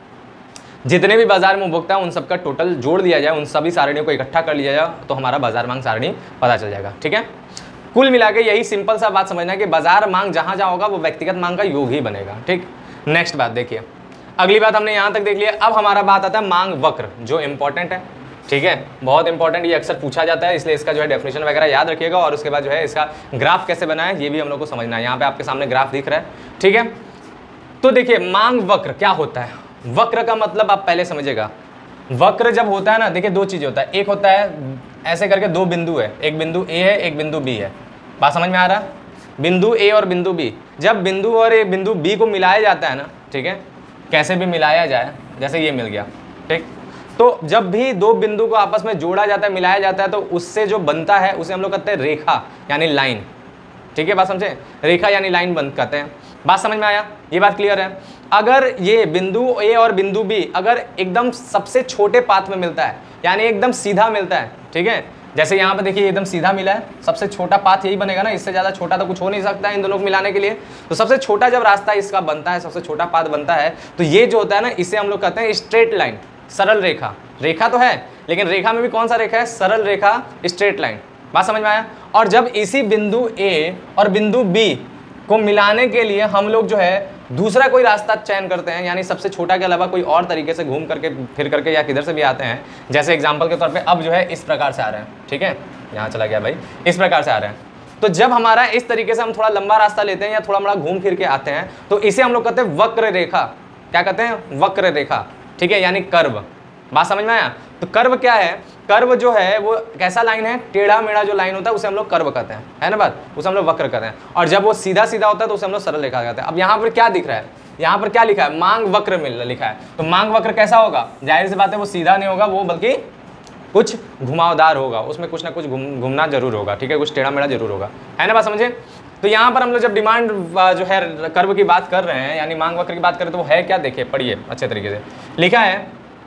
जितने भी बाजार में उपभोक्ता है उन सबका टोटल जोड़ दिया जाए, उन सभी सारणियों को इकट्ठा कर लिया जाए तो हमारा बाजार मांग सारणी पता चल जाएगा, ठीक है। कुल मिला के यही सिंपल सा बात समझना है कि बाजार मांग जहां जहां होगा वो व्यक्तिगत मांग का योग ही बनेगा, ठीक। नेक्स्ट बात देखिए, अगली बात हमने यहां तक देख लिया। अब हमारा बात आता है मांग वक्र, जो इंपॉर्टेंट है, ठीक है, बहुत इंपॉर्टेंट, ये अक्सर पूछा जाता है, इसलिए इसका जो है डेफिनेशन वगैरह याद रखिएगा। और उसके बाद जो है इसका ग्राफ कैसे बना है ये भी हम लोग को समझना है। यहाँ पे आपके सामने ग्राफ दिख रहा है, ठीक है। तो देखिए मांग वक्र क्या होता है, वक्र का मतलब आप पहले समझिएगा। वक्र जब होता है ना, देखिए दो चीज़ होता है, एक होता है ऐसे करके दो बिंदु है, एक बिंदु ए है एक बिंदु बी है, बात समझ में आ रहा है, बिंदु ए और बिंदु बी। जब बिंदु और ए बिंदु बी को मिलाया जाता है ना, ठीक है, कैसे भी मिलाया जाए, जैसे ये मिल गया, ठीक। तो जब भी दो बिंदु को आपस में जोड़ा जाता है, मिलाया जाता है, तो उससे जो बनता है उसे हम लोग कहते हैं रेखा यानी लाइन, ठीक है। बात समझे, रेखा यानी लाइन बंद करते हैं। बात समझ में आया, ये बात क्लियर है। अगर ये बिंदु ए और बिंदु बी अगर एकदम सबसे छोटे पाथ में मिलता है, यानी एकदम सीधा मिलता है, ठीक है, जैसे यहाँ पे देखिए एकदम सीधा मिला है, सबसे छोटा पाथ यही बनेगा ना, इससे ज़्यादा छोटा तो कुछ हो नहीं सकता है इन दोनों को मिलाने के लिए। तो सबसे छोटा जब रास्ता इसका बनता है, सबसे छोटा पाथ बनता है, तो ये जो होता है ना, इसे हम लोग कहते हैं स्ट्रेट लाइन, सरल रेखा। रेखा तो है लेकिन रेखा में भी कौन सा रेखा है, सरल रेखा, स्ट्रेट लाइन। बात समझ में आया। और जब इसी बिंदु ए और बिंदु बी को मिलाने के लिए हम लोग जो है दूसरा कोई रास्ता चयन करते हैं, यानी सबसे छोटा के अलावा कोई और तरीके से घूम करके फिर करके या किधर से भी आते हैं, जैसे एग्जांपल के तौर पे अब जो है इस प्रकार से आ रहे हैं, ठीक है, यहाँ चला गया भाई, इस प्रकार से आ रहे हैं। तो जब हमारा इस तरीके से हम थोड़ा लंबा रास्ता लेते हैं या थोड़ा बड़ा घूम फिर के आते हैं तो इसे हम लोग कहते हैं वक्र रेखा। क्या कहते हैं, वक्र रेखा, ठीक है, यानी कर्व। बात समझ में आया। तो कर्व क्या है, कर्व जो है वो कैसा लाइन है, टेढ़ा मेढ़ा जो लाइन होता है उसे हम लोग कर्व कहते हैं, है ना बात, उसे हम लोग वक्र कहते हैं। और जब वो सीधा सीधा होता है तो उसे हम लोग सरल रेखा कहते हैं। अब यहाँ पर क्या दिख रहा है, यहाँ पर क्या लिखा है, मांग वक्र मिल लिखा है। तो मांग वक्र कैसा होगा, जाहिर सी बात है वो सीधा नहीं होगा, वो बल्कि कुछ घुमावदार होगा, उसमें कुछ ना कुछ घूमना जरूर होगा, ठीक है, कुछ टेढ़ा मेढ़ा जरूर होगा, है ना बात समझे। तो यहाँ पर हम लोग जब डिमांड जो है कर्व की बात कर रहे हैं, यानी मांग वक्र की बात करें तो वो है क्या, देखिए पढ़िए अच्छे तरीके से। लिखा है,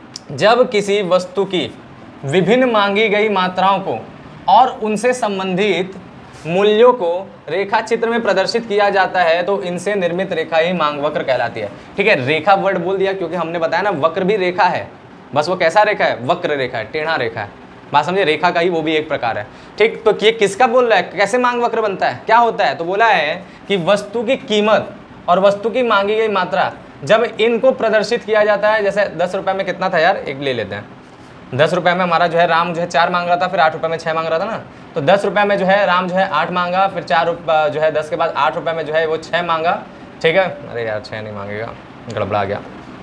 जब किसी वस्तु की विभिन्न मांगी गई मात्राओं को और उनसे संबंधित मूल्यों को रेखा चित्र में प्रदर्शित किया जाता है तो इनसे निर्मित रेखा ही मांग वक्र कहलाती है, ठीक है। रेखा वर्ड बोल दिया क्योंकि हमने बताया ना वक्र भी रेखा है, बस वो कैसा रेखा है, वक्र रेखा है, टेढ़ा रेखा है, बात समझे, रेखा का ही वो भी एक प्रकार है। ठीक, तो ये किसका बोल रहा है, कैसे मांग वक्र बनता है, क्या होता है, तो बोला है कि वस्तु की कीमत और वस्तु की मांगी गई मात्रा जब इनको प्रदर्शित किया जाता है, जैसे दस रुपए में कितना था यार, एक ले लेते हैं, दस रुपए में हमारा जो है राम जो है चार मांग रहा था, फिर आठ रुपए में छः मांग रहा था ना, तो दस रुपए में जो है राम जो है आठ मांगा, फिर चार रुपये जो है दस के बाद आठ रुपए में जो है वो छः मांगा, ठीक है, अरे यार छः नहीं मांगेगा, गड़बड़ा गया,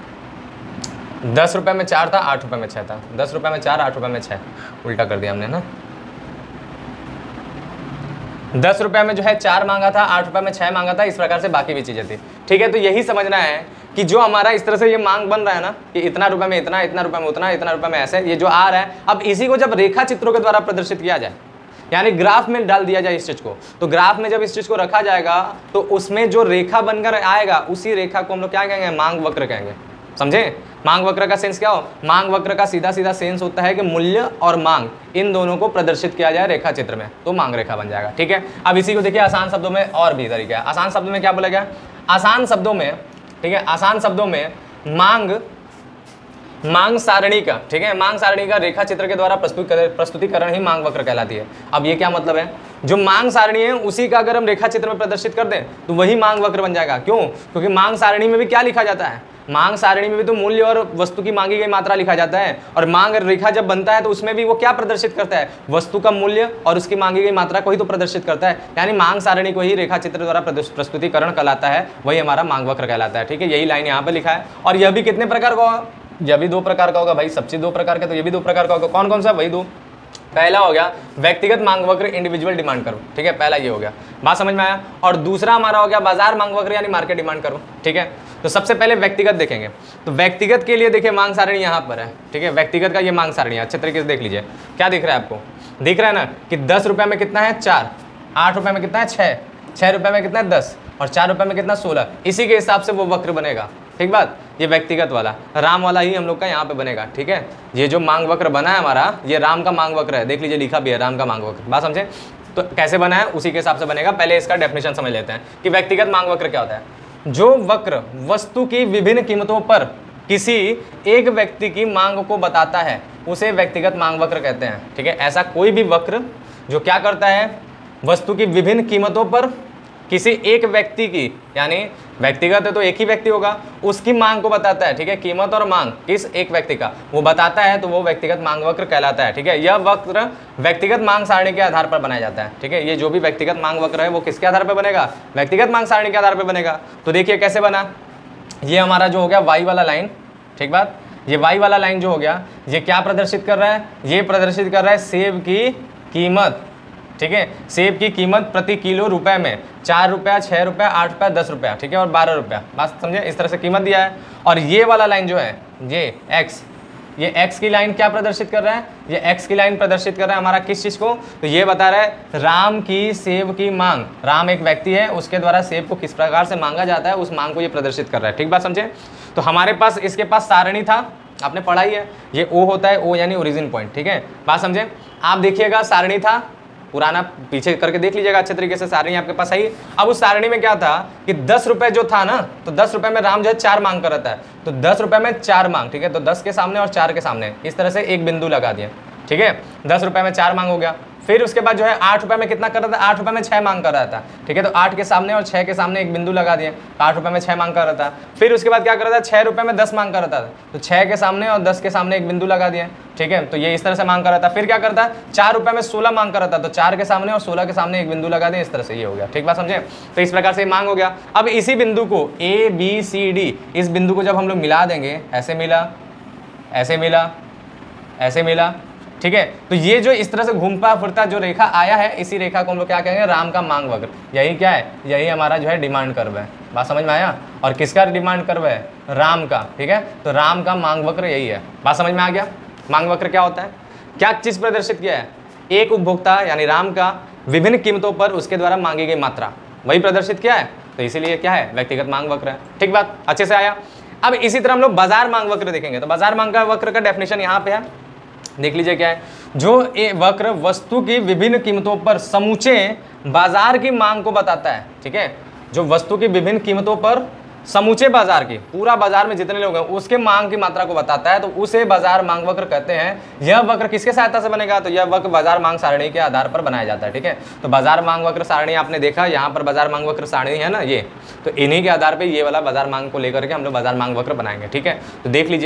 दस रुपए में चार था, आठ रुपए में छः था, दस रुपए में चार, आठ रुपए में छः, उल्टा कर दिया हमने ना, दस रुपए में जो है चार मांगा था, आठ रुपए में छः मांगा था, इस प्रकार से बाकी भी चीज़ें थी। ठीक है, तो यही समझना है कि जो हमारा इस तरह से ये मांग बन रहा है ना कि इतना रुपए में इतना, इतना रुपए में उतना, इतना रुपए में ऐसे, ये जो आ रहा है, अब इसी को जब रेखा चित्रों के द्वारा प्रदर्शित किया जाए, यानी ग्राफ में डाल दिया जाए इस चीज को, तो ग्राफ में जब इस चीज को रखा जाएगा तो उसमें जो रेखा बनकर आएगा उसी रेखा को हम लोग क्या कहेंगे, मांग वक्र कहेंगे। समझे, मांग वक्र का सेंस क्या हो, मांग वक्र का सीधा सीधा सेंस होता है कि मूल्य और मांग इन दोनों को प्रदर्शित किया जाए रेखा चित्र में, तो मांग रेखा बन जाएगा। ठीक है, अब इसी को देखिए आसान शब्दों में और भी तरीका है। आसान शब्दों में क्या बोला गया, आसान शब्दों में, ठीक है, आसान शब्दों में मांग मांग सारणी का, ठीक है, मांग सारणी का रेखा चित्र के द्वारा प्रस्तुतिकरण ही मांग वक्र कहलाती है। अब ये क्या मतलब है, जो मांग सारणी है उसी का अगर हम रेखा चित्र में प्रदर्शित कर दें तो वही मांग वक्र बन जाएगा। क्यों, क्योंकि मांग सारणी में भी क्या लिखा जाता है, मांग सारणी में भी तो मूल्य और वस्तु की मांगी गई मात्रा लिखा जाता है, और मांग रेखा जब बनता है तो उसमें भी वो क्या प्रदर्शित करता है, वस्तु का मूल्य और उसकी मांगी गई मात्रा को ही तो प्रदर्शित करता है, यानी मांग सारणी को ही रेखा चित्र द्वारा प्रस्तुतिकरण कहलाता है, वही हमारा मांग वक्र कहलाता है। ठीक है, यही लाइन यहाँ पे लिखा है। और यह भी कितने प्रकार का होगा, यह भी दो प्रकार का होगा भाई, सब चीज दो प्रकार का, तो ये भी दो प्रकार का होगा। कौन कौन सा, वही दो। पहला हो गया व्यक्तिगत मांग वक्र, इंडिविजुअल डिमांड कर्व। ठीक है, पहला ये हो गया, बात समझ में आया। और दूसरा हमारा हो गया बाजार मांग वक्र यानी मार्केट डिमांड कर्व। ठीक है, तो सबसे पहले व्यक्तिगत देखेंगे, तो व्यक्तिगत के लिए देखिए मांग सारणी यहाँ पर है। ठीक है, व्यक्तिगत का ये मांग सारणी है, अच्छे तरीके से देख लीजिए, क्या दिख रहा है आपको, दिख रहा है ना कि दस रुपए में कितना है, चार, आठ रुपए में कितना है, छः, छः रुपए में कितना है, दस, और चार रुपए में कितना, सोलह। इसी के हिसाब से वो वक्र बनेगा। ठीक बात, ये व्यक्तिगत वाला राम वाला ही हम लोग का यहाँ पे बनेगा। ठीक है, ये जो मांग वक्र बना है हमारा, ये राम का मांग वक्र है, देख लीजिए लिखा भी है राम का मांग वक्र। बात समझे, तो कैसे बना है उसी के हिसाब से बनेगा। पहले इसका डेफिनेशन समझ लेते हैं कि व्यक्तिगत मांग वक्र क्या होता है। जो वक्र वस्तु की विभिन्न कीमतों पर किसी एक व्यक्ति की मांग को बताता है उसे व्यक्तिगत मांग वक्र कहते हैं। ठीक है, ऐसा कोई भी वक्र जो क्या करता है, वस्तु की विभिन्न कीमतों पर किसी एक व्यक्ति की, यानी व्यक्तिगत है तो एक ही व्यक्ति होगा, उसकी मांग को बताता है। ठीक है, कीमत और मांग किस एक व्यक्ति का वो बताता है, तो वो व्यक्तिगत मांग वक्र कहलाता है। ठीक है, यह वक्र व्यक्तिगत मांग सारणी के आधार पर बनाया जाता है। ठीक है, ये जो भी व्यक्तिगत मांग वक्र है वो किसके आधार पर बनेगा, व्यक्तिगत मांग सारणी के आधार पर बनेगा। तो देखिए कैसे बना, ये हमारा जो हो गया वाई वाला लाइन, ठीक बात, ये वाई वाला लाइन जो हो गया ये क्या प्रदर्शित कर रहा है, ये प्रदर्शित कर रहा है सेब की कीमत। ठीक है, सेब की कीमत प्रति किलो रुपए में चार रुपया, छः रुपया, आठ रुपया, दस रुपया, ठीक है, और बारह रुपया। बात समझे, इस तरह से कीमत दिया है। और ये वाला लाइन जो है ये एक्स, ये एक्स की लाइन क्या प्रदर्शित कर रहा है, ये एक्स की लाइन प्रदर्शित कर रहा है हमारा किस चीज़ को, तो ये बता रहा है राम की सेब की मांग। राम एक व्यक्ति है, उसके द्वारा सेब को किस प्रकार से मांगा जाता है उस मांग को ये प्रदर्शित कर रहा है। ठीक बात समझे, तो हमारे पास इसके पास सारणी था, आपने पढ़ा ही है, ये ओ होता है, ओ यानी ओरिजिन पॉइंट। ठीक है, बात समझे, आप देखिएगा सारणी था पुराना, पीछे करके देख लीजिएगा अच्छे तरीके से, सारणी आपके पास आई। अब उस सारणी में क्या था कि दस रुपए जो था ना, तो दस रुपए में राम जो है चार मांग कर रहा है, तो दस रुपए में चार मांग। ठीक है, तो दस के सामने और चार के सामने इस तरह से एक बिंदु लगा दिया। ठीक है, दस रुपए में चार मांग हो गया। फिर उसके बाद जो है आठ रुपए में कितना कर रहा था, आठ रुपए में छः मांग कर रहा था। ठीक है, तो आठ के सामने और छः के सामने एक बिंदु लगा दिए, आठ रुपए में छः मांग कर रहा था। फिर उसके बाद क्या कर रहा था, छः रुपए में दस मांग कर रहा था, तो छः के सामने और दस के सामने एक बिंदु लगा दिए। ठीक है, तो ये इस तरह से मांग कर रहा था। फिर क्या करता है, चार रुपए में सोलह मांग कर रहा था, तो चार के सामने और सोलह के सामने एक बिंदु लगा दिए, इस तरह से ये हो गया। ठीक बात समझे, तो इस प्रकार से मांग हो गया। अब इसी बिंदु को ए बी सी डी, इस बिंदु को जब हम लोग मिला देंगे, ऐसे मिला, ऐसे मिला, ऐसे मिला। ठीक है, तो ये जो इस तरह से घूमता फिरता जो रेखा आया है, इसी रेखा को हम लोग क्या कहेंगे, राम का मांग वक्र। यही क्या है, यही हमारा जो है डिमांड कर्व है। बात समझ में आया, और किसका डिमांड कर्व है, राम का। ठीक है, तो राम का मांग वक्र यही है। बात समझ में आ गया, मांग वक्र क्या होता है, क्या चीज प्रदर्शित किया है, एक उपभोक्ता यानी राम का विभिन्न कीमतों पर उसके द्वारा मांगी गई मात्रा, वही प्रदर्शित किया है, तो इसीलिए क्या है, व्यक्तिगत मांग वक्र है। ठीक बात, अच्छे से आया। अब इसी तरह हम लोग बाजार मांग वक्र देखेंगे, तो बाजार मांग का वक्र का डेफिनेशन यहाँ पे है, देख लीजिए क्या है, जो ये वक्र वस्तु की विभिन्न कीमतों पर समूचे बाजार की मांग को बताता है। ठीक है, जो वस्तु की विभिन्न कीमतों पर समूचे बाजार की, पूरा बाजार में जितने लोग हैं उसके मांग की मात्रा को बताता है, तो उसे बाजार मांग वक्र कहते हैं। यह वक्र किसके सहायता से बनेगा, तो यह वक्र बाजार मांग सारणी के आधार पर बनाया जाता है। ठीक है, तो बाजार मांग वक्र सारणी आपने देखा, यहाँ पर बाजार मांग वक्र सारणी है ना ये, तो इन्हीं के आधार पर ये वाला बाजार मांग को लेकर के हम लोग बाजार मांग वक्र बनाएंगे। ठीक है, तो देख लीजिए,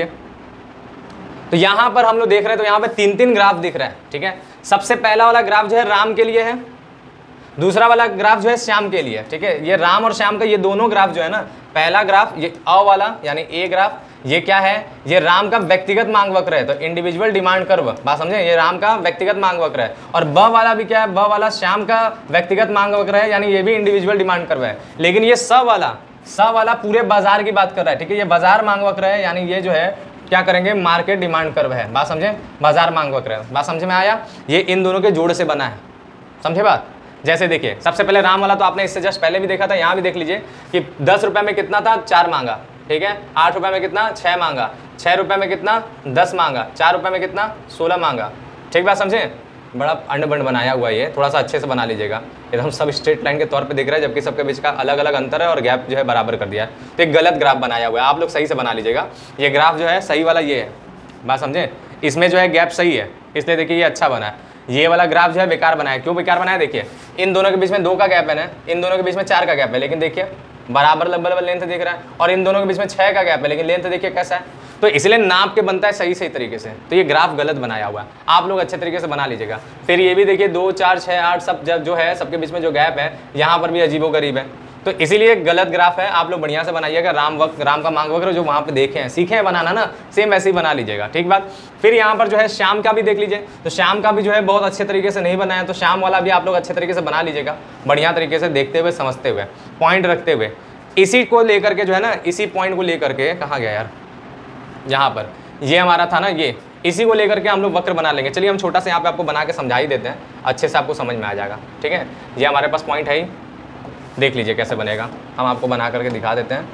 तो यहाँ पर हम लोग देख रहे हैं तो यहाँ पे तीन तीन ग्राफ दिख रहा है। ठीक है, सबसे पहला वाला ग्राफ जो है राम के लिए है, दूसरा वाला ग्राफ जो है श्याम के लिए। ठीक है, ये राम और श्याम का ये दोनों ग्राफ जो है ना, पहला ग्राफ ये अ वाला यानी ए ग्राफ, ये क्या है, ये राम का व्यक्तिगत मांग वक्र है, तो इंडिविजुअल डिमांड कर्व, बात समझे, ये राम का व्यक्तिगत मांग वक्र है। और ब वाला भी क्या है, ब वाला श्याम का व्यक्तिगत मांग वक्र है, यानी ये भी इंडिविजुअल डिमांड कर्व है। लेकिन ये स वाला स वाला पूरे बाजार की बात कर रहा है। ठीक है, ये बाजार मांग वक्र है, यानी ये जो है क्या करेंगे, मार्केट डिमांड कर्व है, बात समझे, बाजार मांग वक्र है, बात समझ में आया। ये इन दोनों के जोड़ से बना है, समझे बात। जैसे देखिए, सबसे पहले राम वाला तो आपने इससे जस्ट पहले भी देखा था, यहाँ भी देख लीजिए कि दस रुपए में कितना था, चार मांगा। ठीक है, आठ रुपए में कितना, छः मांगा, छः रुपए में कितना, दस मांगा, चार रुपए में कितना, सोलह मांगा। ठीक बात समझे, बड़ा अंड बंड बनाया हुआ है, ये थोड़ा सा अच्छे से बना लीजिएगा, एकदम सब स्ट्रेट लाइन के तौर पे दिख रहा है, जबकि सबके बीच का अलग अलग अंतर है और गैप जो है बराबर कर दिया है। तो एक गलत ग्राफ बनाया हुआ है, आप लोग सही से बना लीजिएगा। ये ग्राफ जो है सही वाला ये है, बात समझे, इसमें जो है गैप सही है, इसलिए देखिए ये अच्छा बना है। ये वाला ग्राफ जो है बेकार बनाया, क्यों बेकार बनाया, देखिए इन दोनों के बीच में दो का गैप है ना, इन दोनों के बीच में चार का गैप है, लेकिन देखिए बराबर लगभग लेंथ दिख रहा है, और इन दोनों के बीच में छः का गैप है, लेकिन लेंथ देखिए कैसा है, तो इसलिए नाप के बनता है सही सही तरीके से। तो ये ग्राफ गलत बनाया हुआ है, आप लोग अच्छे तरीके से बना लीजिएगा। फिर ये भी देखिए दो चार छः आठ सब जब जो है सबके बीच में जो गैप है, यहाँ पर भी अजीबोगरीब है, तो इसीलिए गलत ग्राफ है। आप लोग बढ़िया से बनाइएगा, राम वक्त राम का मांग वक्र जो वहाँ पे देखे हैं, सीखे हैं बनाना ना, सेम ऐसे ही बना लीजिएगा। ठीक बात। फिर यहाँ पर जो है श्याम का भी देख लीजिए, तो श्याम का भी जो है बहुत अच्छे तरीके से नहीं बनाया, तो श्याम वाला भी आप लोग अच्छे तरीके से बना लीजिएगा, बढ़िया तरीके से देखते हुए, समझते हुए, पॉइंट रखते हुए। इसी को लेकर के जो है ना, इसी पॉइंट को लेकर के, कहाँ गया यार, यहाँ पर ये हमारा था ना, ये इसी को लेकर के हम लोग वक्र बना लेंगे। चलिए हम छोटा सा यहाँ पे आपको बना के समझा ही देते हैं, अच्छे से आपको समझ में आ जाएगा। ठीक है, ये हमारे पास पॉइंट है ही, देख लीजिए कैसे बनेगा, हम आपको बना करके दिखा देते हैं।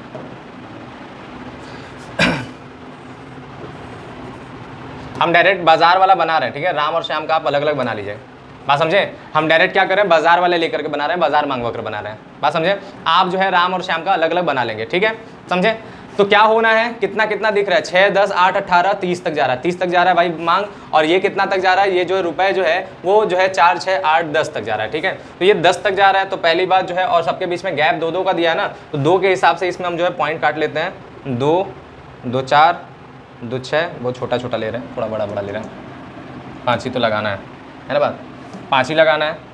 हम डायरेक्ट बाजार वाला बना रहे हैं। ठीक है, राम और श्याम का आप अलग अलग बना लीजिए, बात समझे। हम डायरेक्ट क्या करें, बाजार वाले लेकर के बना रहे हैं, बाजार मांग वक्र बना रहे हैं, बात समझे। आप जो है राम और श्याम का अलग अलग बना लेंगे। ठीक है, समझे। तो क्या होना है, कितना कितना दिख रहा है, छः दस आठ अट्ठारह तीस तक जा रहा है, तीस तक जा रहा है भाई मांग, और ये कितना तक जा रहा है, ये जो रुपए जो है वो जो है चार छः आठ दस तक जा रहा है। ठीक है, तो ये दस तक जा रहा है, तो पहली बात जो है, और सबके बीच में गैप दो दो का दिया है ना, तो दो के हिसाब से इसमें हम जो है पॉइंट काट लेते हैं, दो दो चार दो छः, बहुत छोटा छोटा ले रहे हैं, थोड़ा बड़ा बड़ा ले रहे हैं, पाँच ही तो लगाना है, है ना बात, पाँच ही लगाना है।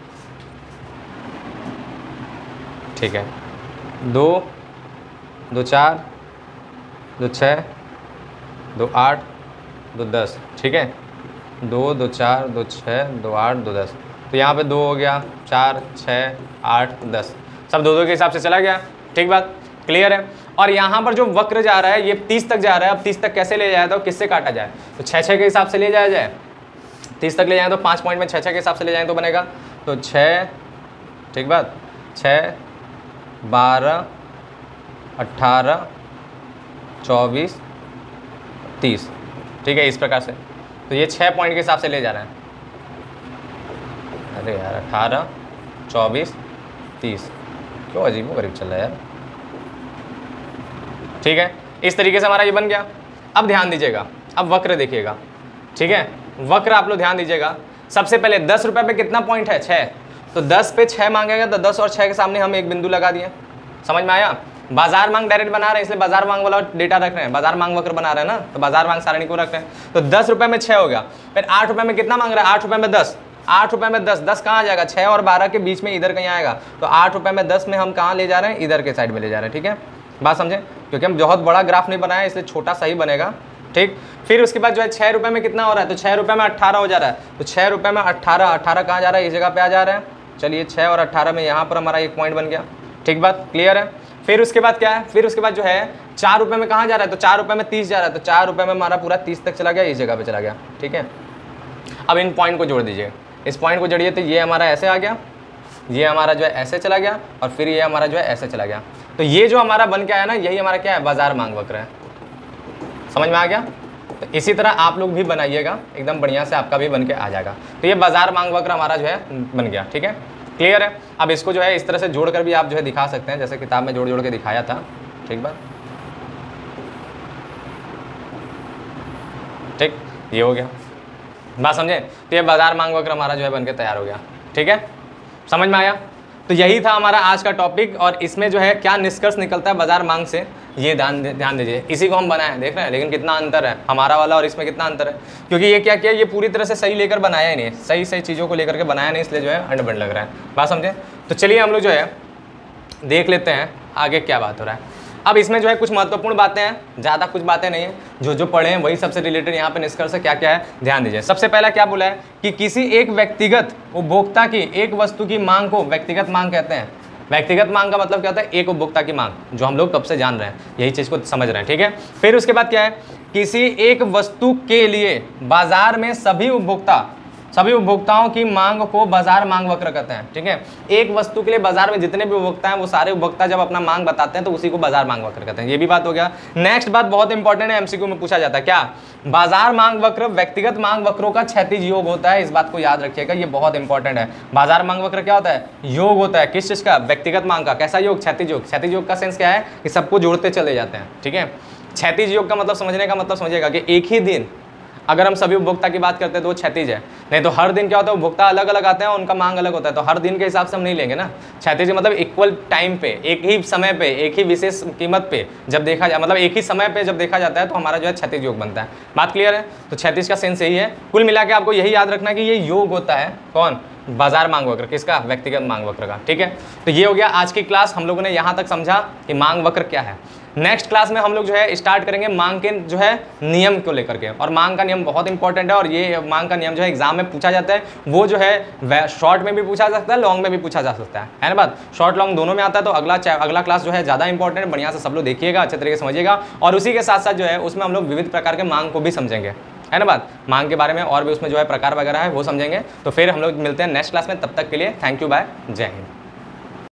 ठीक है, दो दो चार दो छः दो आठ दो दस। ठीक है, दो दो चार दो छः दो आठ दो दस, तो यहाँ पे दो हो गया, चार छः आठ दस, सब दो दो के हिसाब से चला गया। ठीक बात, क्लियर है। और यहाँ पर जो वक्र जा रहा है ये तीस तक जा रहा है, अब तीस तक कैसे ले जाए, तो किससे काटा जाए, तो छः छः के हिसाब से ले जाया जाए, तीस तक ले जाए तो पाँच पॉइंट में छः छः के हिसाब से ले जाए तो बनेगा, तो छः, ठीक बात, छः बारह अट्ठारह चौबीस तीस। ठीक है, इस प्रकार से, तो ये छः पॉइंट के हिसाब से ले जा रहे हैं। अरे यार, अठारह चौबीस तीस, क्यों अजीब गरीब चल रहा है यार। ठीक है, इस तरीके से हमारा ये बन गया। अब ध्यान दीजिएगा, अब वक्र देखिएगा। ठीक है, वक्र आप लोग ध्यान दीजिएगा। सबसे पहले दस रुपये पे कितना पॉइंट है, छः, तो दस पे छः मांगेगा, तो दस और छः के सामने हम एक बिंदु लगा दिए, समझ में आया। बाजार मांग डायरेक्ट बना रहे हैं, इसलिए बाजार मांग वाला डेटा रख रहे हैं, बाजार मांग वक्र बना रहे हैं ना, तो बाजार मांग सारणी को रख रहे हैं। तो दस रुपए में छः हो गया, फिर आठ रुपए में कितना मांग रहा है, आठ रुपए में दस, आठ रुपए में दस, दस कहाँ जाएगा, छः और बारह के बीच में इधर कहीं आएगा, तो आठ रुपए में दस में हम कहाँ ले जा रहे हैं, इधर के साइड में ले जा रहे हैं। ठीक है, बात समझे, क्योंकि हम बहुत बड़ा ग्राफ नहीं बनाया इसलिए छोटा सा ही बनेगा। ठीक, फिर उसके बाद जो है छः रुपये में कितना हो रहा है, तो छः रुपये में अट्ठारह हो जा रहा है, तो छः रुपये में अट्ठारह, अट्ठारह कहाँ जा रहा है, इस जगह पे आ जा रहा है। चलिए, छः और अट्ठारह में यहाँ पर हमारा एक पॉइंट बन गया। ठीक बात, क्लियर है। फिर उसके बाद क्या है, फिर उसके बाद जो है चार रुपये में कहाँ जा रहा है, तो चार रुपये में तीस जा रहा है, तो चार रुपये में हमारा पूरा तीस तक चला गया, इस जगह पे चला गया। ठीक है, अब इन पॉइंट को जोड़ दीजिए, इस पॉइंट को जोड़िए, तो ये हमारा ऐसे आ गया, ये हमारा जो है ऐसे चला गया, और फिर ये हमारा जो है ऐसे चला गया। तो ये जो हमारा बन के आया ना, यही हमारा क्या है, बाजार मांग वक्र है। समझ में आ गया। तो इसी तरह आप लोग भी बनाइएगा, एकदम बढ़िया से आपका भी बन के आ जाएगा। तो ये बाजार मांग वक्र हमारा जो है बन गया। ठीक है, क्लियर है। अब इसको जो है इस तरह से जोड़ कर भी आप जो है दिखा सकते हैं, जैसे किताब में जोड़ जोड़ के दिखाया था। ठीक बात, ठीक, ये हो गया, बात समझे। तो ये बाजार मांग वक्र हमारा जो है बनके तैयार हो गया, ठीक है, समझ में आया। तो यही था हमारा आज का टॉपिक, और इसमें जो है क्या निष्कर्ष निकलता है बाजार मांग से, ये ध्यान ध्यान दीजिए। इसी को हम बनाए देख रहे हैं, लेकिन कितना अंतर है हमारा वाला और इसमें, कितना अंतर है, क्योंकि ये क्या किया, ये पूरी तरह से सही लेकर बनाया ही नहीं, सही सही चीज़ों को लेकर के बनाया नहीं, इसलिए जो है अंडबंड लग रहा है, बात समझे। तो चलिए हम लोग जो है देख लेते हैं आगे क्या बात हो रहा है। अब इसमें जो है कुछ महत्वपूर्ण बातें हैं, ज़्यादा कुछ बातें नहीं है, जो जो पढ़े हैं वही सबसे रिलेटेड यहाँ पे निष्कर्ष क्या क्या है ध्यान दीजिए। सबसे पहला क्या बोला है कि किसी एक व्यक्तिगत उपभोक्ता की एक वस्तु की मांग को व्यक्तिगत मांग कहते हैं। व्यक्तिगत मांग का मतलब क्या होता है, एक उपभोक्ता की मांग, जो हम लोग कब से जान रहे हैं, यही चीज़ को समझ रहे हैं, ठीक है। फिर उसके बाद क्या है, किसी एक वस्तु के लिए बाजार में सभी उपभोक्ता सभी उपभोक्ताओं की मांग को बाजार मांग वक्र कहते हैं, ठीक है। एक वस्तु के लिए बाजार में जितने भी उपभोक्ता हैं वो सारे उपभोक्ता जब अपना मांग बताते हैं तो उसी को बाजार मांग वक्र कहते हैं, ये भी बात हो गया। नेक्स्ट बात बहुत इंपॉर्टेंट है, एमसीक्यू में पूछा जाता है, क्या बाजार मांग वक्र व्यक्तिगत मांग वक्रों का क्षैतिज योग होता है, इस बात को याद रखिएगा, ये बहुत इंपॉर्टेंट है। बाजार मांग वक्र क्या होता है, योग होता है, किस चीज का, व्यक्तिगत मांग का। कैसा योग, क्षैतिज योग। क्षैतिज योग का सेंस क्या है कि सबको जोड़ते चले जाते हैं, ठीक है। क्षैतिज योग का मतलब समझने का मतलब समझिएगा कि एक ही दिन अगर हम सभी उपभोक्ता की बात करते हैं तो वो क्षैतिज है, नहीं तो हर दिन क्या होता है, उपभोक्ता अलग अलग आते हैं, उनका मांग अलग होता है, तो हर दिन के हिसाब से हम नहीं लेंगे ना। क्षैतिज मतलब इक्वल टाइम पे, एक ही समय पे, एक ही विशेष कीमत पे जब देखा जाए, मतलब एक ही समय पे जब देखा जाता है तो हमारा जो है क्षैतिज योग बनता है। बात क्लियर है। तो क्षैतिज का सेंस यही है। कुल मिला के आपको यही याद रखना कि ये योग होता है कौन, बाजार मांग वक्र, किसका, व्यक्तिगत मांग वक्र का, ठीक है। तो ये हो गया आज की क्लास, हम लोगों ने यहाँ तक समझा कि मांग वक्र क्या है। नेक्स्ट क्लास में हम लोग जो है स्टार्ट करेंगे मांग के जो है नियम को लेकर के, और मांग का नियम बहुत इंपॉर्टेंट है, और ये मांग का नियम जो है एग्जाम में पूछा जाता है, वो जो है शॉर्ट में भी पूछा जा सकता है, लॉन्ग में भी पूछा जा सकता है, है ना बात। शॉर्ट लॉन्ग दोनों में आता है, तो अगला अगला क्लास जो है ज़्यादा इंपॉर्टेंट है, बढ़िया से सब लोग देखिएगा, अच्छे तरीके से समझिएगा, और उसी के साथ साथ जो है उसमें हम लोग विविध प्रकार के मांग को भी समझेंगे, है ना बात। मांग के बारे में और भी उसमें जो है प्रकार वगैरह है वो समझेंगे। तो फिर हम लोग मिलते हैं नेक्स्ट क्लास में, तब तक के लिए थैंक यू, बाय, जय हिंद।